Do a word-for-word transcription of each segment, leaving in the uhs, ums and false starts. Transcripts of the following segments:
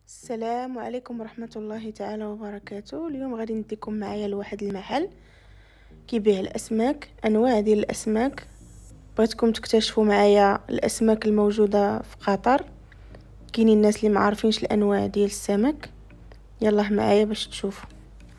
السلام عليكم ورحمة الله تعالى وبركاته. اليوم غادي نديكم معايا لواحد المحل كيبيع الاسماك، انواع ديال الاسماك. بغيتكم تكتشفوا معايا الاسماك الموجوده في قطر. كاينين الناس اللي ما عارفينش الانواع ديال السمك، يلا معايا باش تشوفوا.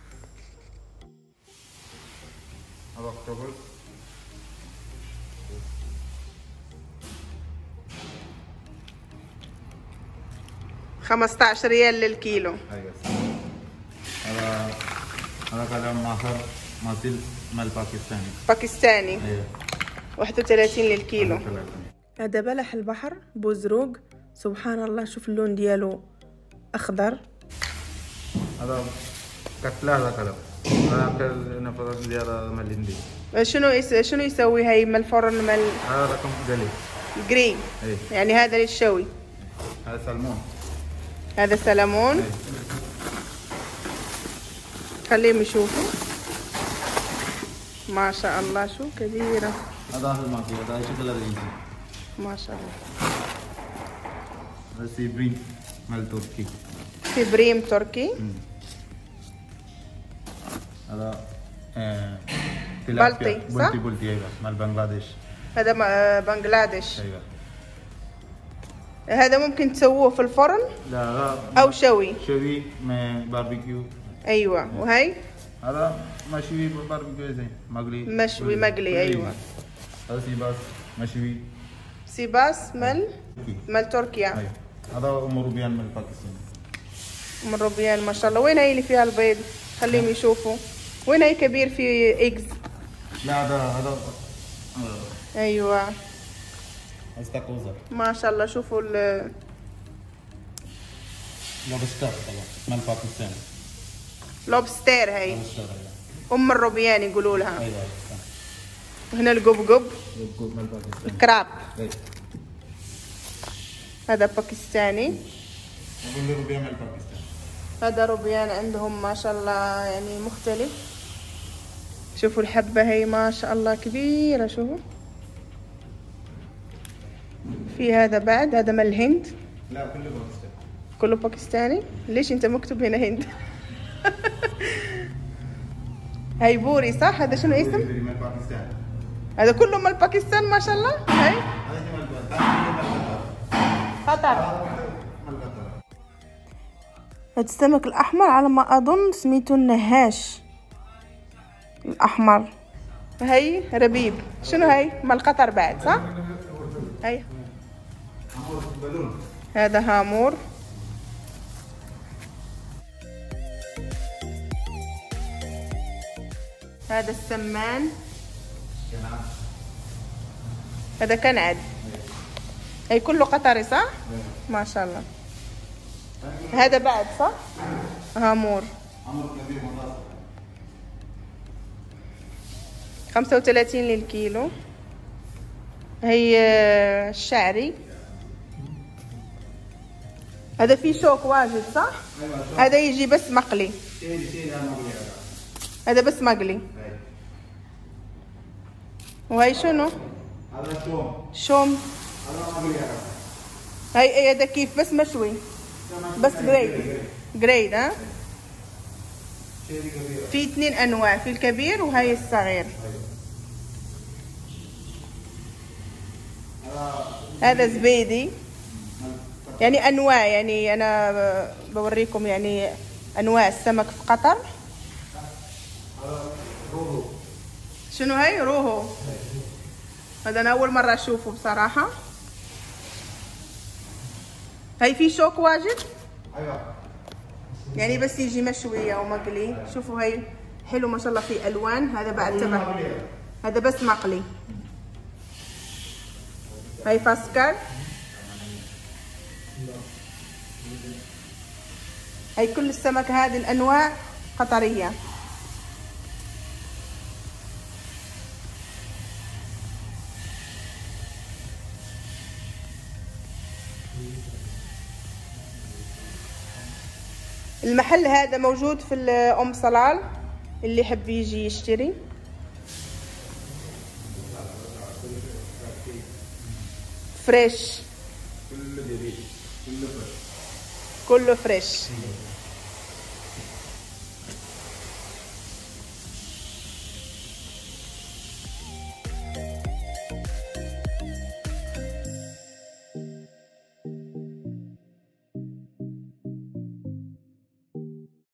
خمسطاش ريال للكيلو. ايوه هذا هذا كلام ماهر ماثل مال باكستاني باكستاني. ايوه واحد وثلاثين للكيلو. ثلاثين. هذا بلح البحر بوزروق، سبحان الله، شوف اللون ديالو اخضر. هذا كتله هذا كلام هذا كل نفر ديال مالندي. شنو يس... شنو يسوي هاي من الفرن مال هذا رقم قليل جري؟ ايه يعني هذا للشوي. هذا سلمون. هذا سلمون. ايه. خليهم يشوفوا ما شاء الله، شو كبيرة. هذا الماكي هذا شكل رئيسي ما شاء الله. هذا سيبرين مال تركي. سيبريم تركي. هذا آه بلطي صح؟ بلطي بلطي ايوه مال بنغلاديش. هذا م- بنغلاديش. ايوه هذا ممكن تسووه في الفرن لا هذا او شوي. شوي مع باربيكيو. ايوه. وهي هذا مشوي باربيكيو زي مقلي. مشوي مقلي. ايوه. هذا سيباس مشوي. سيباس مال مال تركيا. ايوه هذا ام روبيان من باكستان. ام الروبيان ما شاء الله. وين هي اللي فيها البيض؟ خليهم يشوفوا. وين هي كبير في ايجز؟ لا هذا هذا ايوه استاكوزا ما شاء الله. شوفوا ال لوبستر طبعا من باكستان. لوبستير. هي لوبستر ايوه ام الروبيان يقولوا لها. ايوه وهنا القبقب من باكستان. كراب. ايوه هذا باكستاني. نقول روبيان من باكستان. هذا روبيان عندهم ما شاء الله يعني مختلف. شوفوا الحبة هي ما شاء الله كبيرة. شوفوا في هذا بعد، هذا من الهند. لا كله باكستان. كله باكستاني. ليش انت مكتوب هنا هند؟ هاي بوري صح؟ هذا شنو اسم؟ من باكستان. هذا كله من باكستان ما شاء الله. هاي هذا من باكستان. قطر. هذا السمك الأحمر على ما أظن سميتو النهاش الأحمر. هاي ربيب. شنو هاي؟ مال قطر بعد صح؟ هاي هذا هامور. هذا السمان. هذا كنعد. هي كله قطري صح؟ ما شاء الله. هذا بعد صح؟ هامور. خمسة وثلاثين للكيلو. هي الشعري. هذا فيه شوك واجد صح؟ هذا يجي بس مقلي. هذا بس مقلي. وهي شنو؟ هذا شوم. شوم. هاي هذا كيف بس مشوي بس جريد. جريد ها. في اثنين انواع، في الكبير وهاي الصغير. هذا زبيدي. يعني انواع، يعني انا بوريكم يعني انواع السمك في قطر. شنو هاي؟ روهو. هذا انا اول مره اشوفه بصراحه. هاي في شوك واجد. ايوه يعني بس يجي مشوي او مقلي. شوفوا هاي حلو ما شاء الله، في الوان. هذا بعد تبع، هذا بس مقلي. هاي فاسكال. هاي كل السمك هذه الانواع قطريه. المحل هذا موجود في ام صلال، اللي يحب يجي يشتري. فريش. كله فريش.